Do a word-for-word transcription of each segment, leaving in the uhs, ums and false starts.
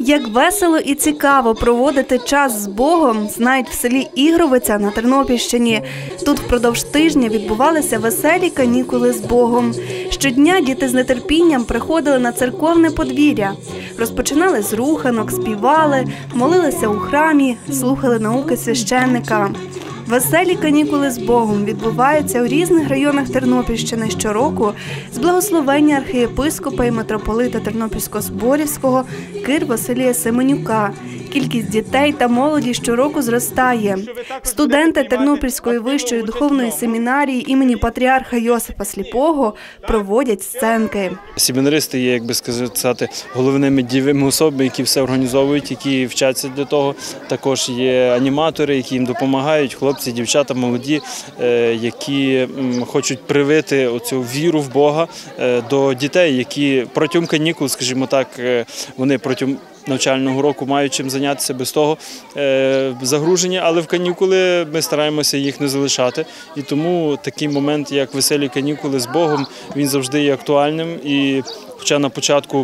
Як весело і цікаво проводити час з Богом, знають в селі Ігровиця на Тернопільщині. Тут впродовж тижня відбувалися веселі канікули з Богом. Щодня діти з нетерпінням приходили на церковне подвір'я. Розпочинали з руханок, співали, молилися у храмі, слухали науки священника. Веселі канікули з Богом відбуваються у різних районах Тернопільщини щороку з благословення архієпископа і митрополита Тернопільсько-Зборівського Кир Василія Семенюка. Кількість дітей та молоді щороку зростає. Студенти Тернопільської вищої духовної семінарії імені патріарха Йосипа Сліпого проводять сценки. Семінаристи є, як би сказати, головними дієвими особами, які все організовують, які вчаться для того. Також є аніматори, які їм допомагають, хлопці, дівчата, молоді, які хочуть привити оцю віру в Бога до дітей, які протягом канікул, скажімо так, вони протягом навчального року мають чим зайнятися, без того е, загружені, але в канікули ми стараємося їх не залишати. І тому такий момент, як веселі канікули з Богом, він завжди є актуальним. І хоча на початку,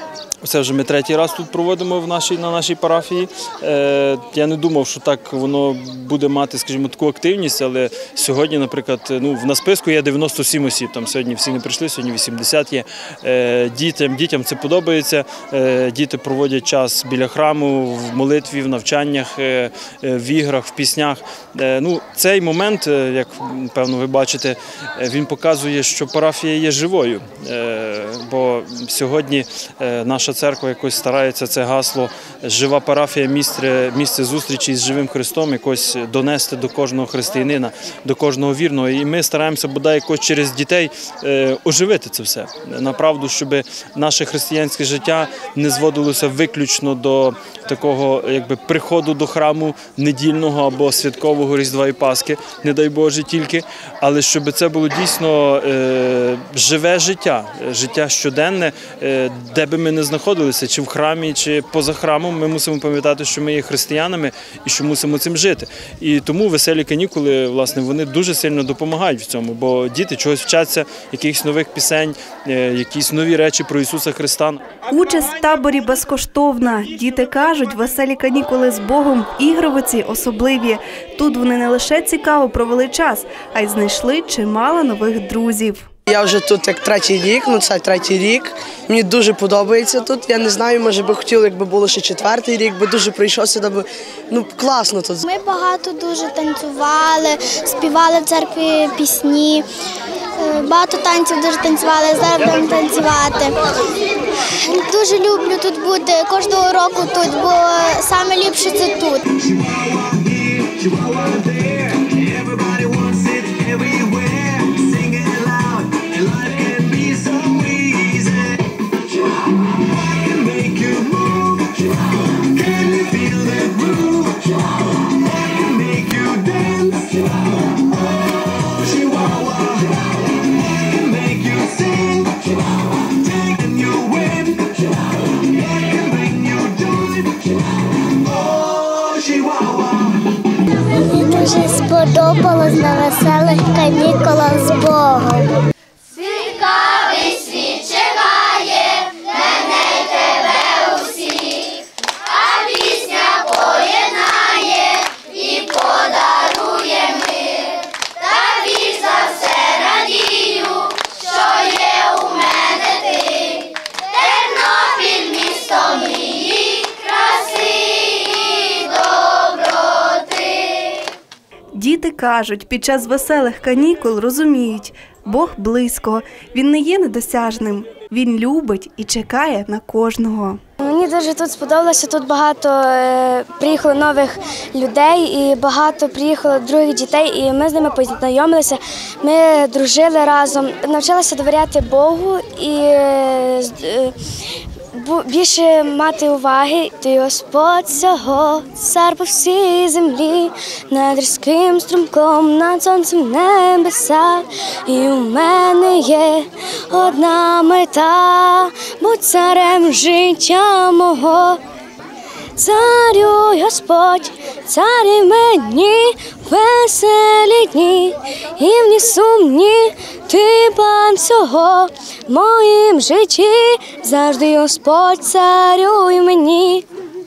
це вже ми третій раз тут проводимо в нашій, на нашій парафії. Е, я не думав, що так воно буде мати, скажімо, таку активність, але сьогодні, наприклад, ну, на списку є дев'яносто сім осіб, там сьогодні всі не прийшли, сьогодні вісімдесят є. Е, дітям, дітям це подобається, е, діти проводять час біля храму, в молитві, в навчаннях, е, в іграх, в піснях. Е, ну, цей момент, як, певно, ви бачите, він показує, що парафія є живою, е, бо сьогодні е, наша церква якось старається це гасло «Жива парафія, місце, місце зустрічі з живим Христом» якось донести до кожного християнина, до кожного вірного. І ми стараємося бодай якось через дітей е, оживити це все. Направду, щоб наше християнське життя не зводилося виключно до такого якби приходу до храму недільного або святкового Різдва і Пасхи, не дай Боже тільки, але щоб це було дійсно е, живе життя, життя щоденне, е, де би ми не знаходилися, чи в храмі, чи поза храмом, ми мусимо пам'ятати, що ми є християнами і що мусимо цим жити. І тому веселі канікули, власне, вони дуже сильно допомагають в цьому, бо діти чогось вчаться, якихось нових пісень, якісь нові речі про Ісуса Христа. Участь в таборі безкоштовна. Діти кажуть, веселі канікули з Богом в Ігровиці особливі. Тут вони не лише цікаво провели час, а й знайшли чимало нових друзів. Я вже тут як третій рік, ну це третій рік. Мені дуже подобається тут. Я не знаю, може би хотів, якби було ще четвертий рік, би дуже прийшов сюди, би, ну класно тут. Ми багато дуже танцювали, співали в церкві пісні, багато танців дуже танцювали, зараз будемо танцювати. Дуже люблю тут бути, кожного року тут, бо найліпше це тут. Мені дуже сподобалось на веселих канікулах з Богом. Цікавий світ чекає мене й тебе усіх, а пісня поєднає і подарує мир. Та більш за все радію, що є у мене ти. Тернопіль місто мрії, краси і доброти. Діти кажуть, під час веселих канікул розуміють, Бог близько, Він не є недосяжним, Він любить і чекає на кожного. Мені дуже тут сподобалося, тут багато е, приїхало нових людей і багато приїхало других дітей, і ми з ними познайомилися, ми дружили разом, навчилися довіряти Богу і е, е, більше мати уваги. Ти Господь всього, цар по всій землі, над різким струмком, над сонцем небеса. І у мене є одна мета, будь царем життя мого. Царюй, Господь, царі мені, веселі дні, і в ні сумні, ти пан всього, в моїм житті, завжди Господь царюй мені.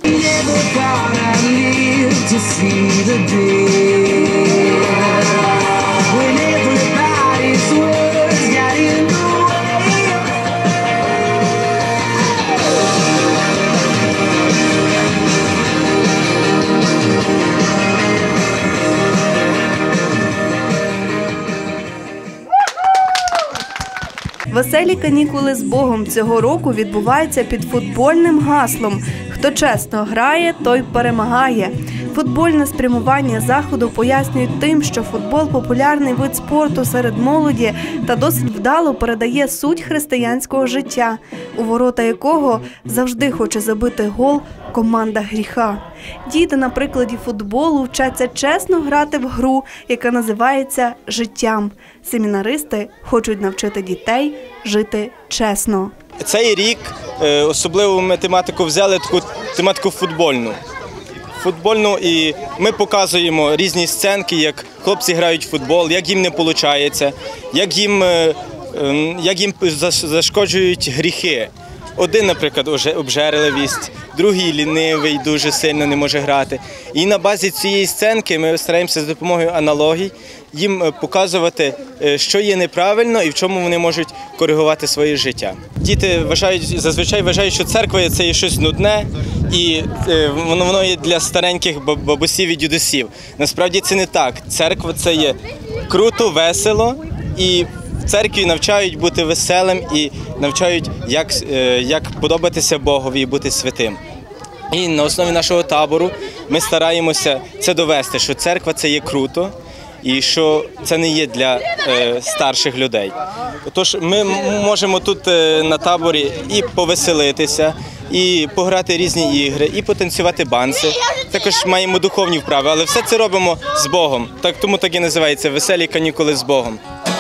Веселі канікули з Богом цього року відбуваються під футбольним гаслом «Хто чесно грає, той перемагає». Футбольне спрямування заходу пояснюють тим, що футбол – популярний вид спорту серед молоді та досить вдало передає суть християнського життя, у ворота якого завжди хоче забити гол команда гріха. Діти на прикладі футболу вчаться чесно грати в гру, яка називається «Життям». Семінаристи хочуть навчити дітей жити чесно. Цей рік особливо ми тематику взяли, таку тематику футбольну. Футбольну, і ми показуємо різні сценки, як хлопці грають в футбол, як їм не виходить, як їм, як їм зашкоджують гріхи. Один, наприклад, обжерливість, другий лінивий, дуже сильно не може грати. І на базі цієї сценки ми стараємося з допомогою аналогій їм показувати, що є неправильно і в чому вони можуть коригувати своє життя. Діти вважають, зазвичай вважають, що церква – це є щось нудне, і воно, воно є для стареньких бабусів і дідусів. Насправді це не так. Церква – це є круто, весело, і в церкві навчають бути веселим і навчають, як, як подобатися Богові і бути святим. І на основі нашого табору ми стараємося це довести, що церква – це є круто, і що це не є для е, старших людей. Тож ми можемо тут е, на таборі і повеселитися, і пограти різні ігри, і потанцювати банси. Також маємо духовні вправи, але все це робимо з Богом. Так, тому так і називається «Веселі канікули з Богом».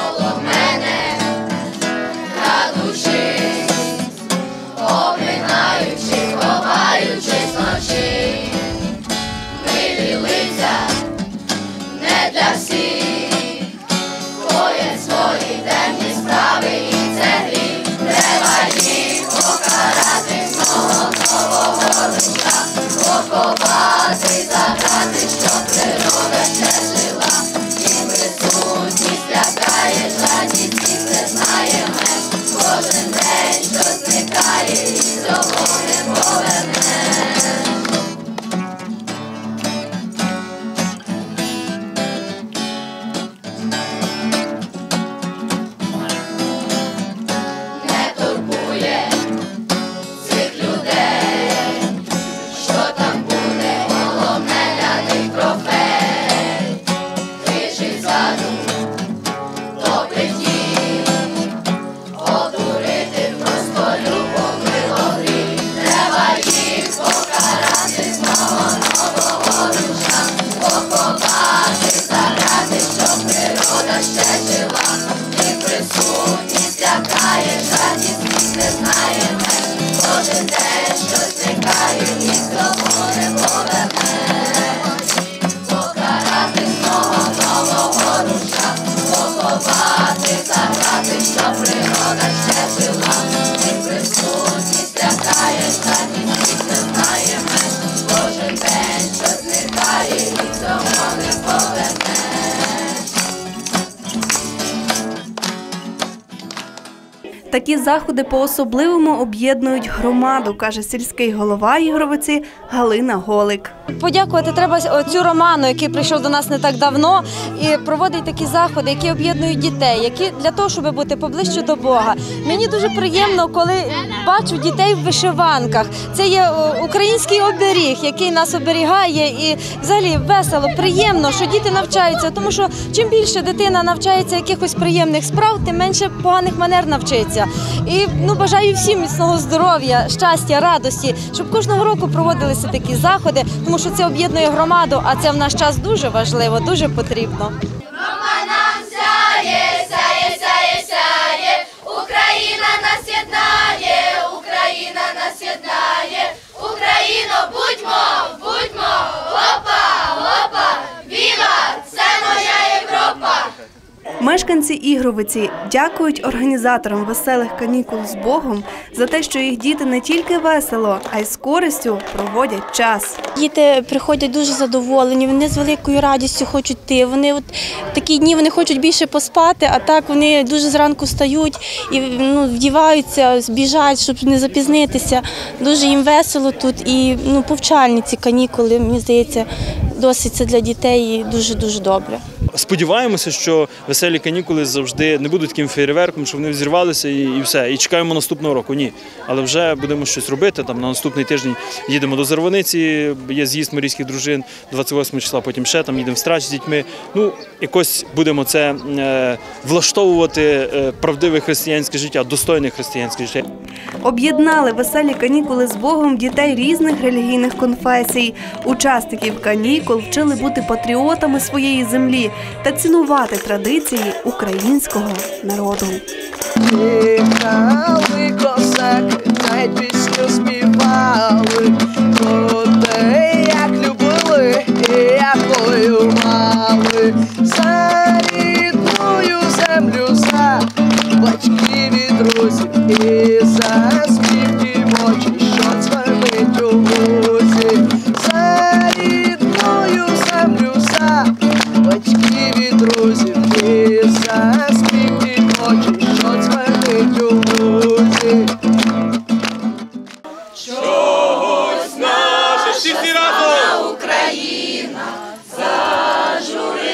Такі заходи по-особливому об'єднують громаду, каже сільський голова Ігровиці Галина Голик. Подякувати треба цю Роману, який прийшов до нас не так давно і проводить такі заходи, які об'єднують дітей, які для того, щоб бути поближче до Бога. Мені дуже приємно, коли бачу дітей в вишиванках. Це є український оберіг, який нас оберігає, і взагалі весело, приємно, що діти навчаються, тому що чим більше дитина навчається якихось приємних справ, тим менше поганих манер навчиться. І ну, бажаю всім міцного здоров'я, щастя, радості, щоб кожного року проводилися такі заходи, тому що це об'єднує громаду, а це в наш час дуже важливо, дуже потрібно. Романа сяє, сяє, сяє, сяє, Україна нас єднає, Україна нас єднає, Україно, будьмо, будьмо, опа, опа, віва, це моя Європа. Ми Мешканці Ігровиці дякують організаторам веселих канікул з Богом за те, що їх діти не тільки весело, а й з користю проводять час. Діти приходять дуже задоволені, вони з великою радістю хочуть йти. Вони от в такі дні вони хочуть більше поспати, а так вони дуже зранку встають і ну, вдіваються, біжать, щоб не запізнитися. Дуже їм весело тут і ну, повчальні ці канікули, мені здається, досить це для дітей дуже-дуже добре. Сподіваємося, що веселі канікули завжди не будуть таким фейерверком, що вони взірвалися і, і все. І чекаємо наступного року. Ні. Але вже будемо щось робити. Там на наступний тиждень їдемо до Зарваниці, є з'їзд марійських дружин, двадцять восьмого числа, потім ще там їдемо в Страч з дітьми. Ну, якось будемо це е, влаштовувати е, правдиве християнське життя, достойне християнське життя. Об'єднали веселі канікули з Богом дітей різних релігійних конфесій. Учасників канікул вчили бути патріотами своєї землі та цінувати традиції українського народу. Їхали косаки, навіть пісню співали про те, як любили і як воювали за рідною землю, за батьків і друзів, і за спів дівочий, що цварить у лузі, за рідною землю, за батьків і друзів, і за спів дівочий, що цварить у лузі. Чогось наша всі разом Україна зажурилася,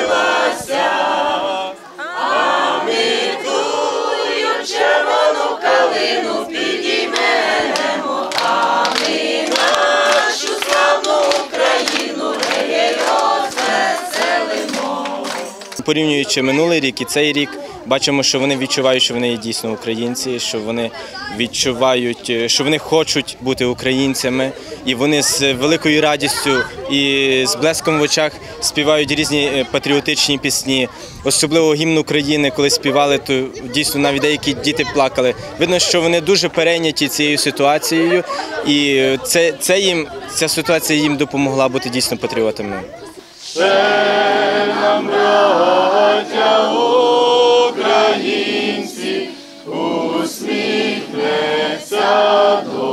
а ми тую червону калину підіймемо, а ми нашу славну Україну гей розвеселимо. Порівнюючи минулий рік і цей рік, бачимо, що вони відчувають, що вони є дійсно українці, що вони відчувають, що вони хочуть бути українцями, і вони з великою радістю і з блеском в очах співають різні патріотичні пісні, особливо гімн України, коли співали, то дійсно навіть деякі діти плакали. Видно, що вони дуже перейняті цією ситуацією, і це, це їм, ця ситуація їм допомогла бути дійсно патріотами. Це нам, браття українці, усміхнеться до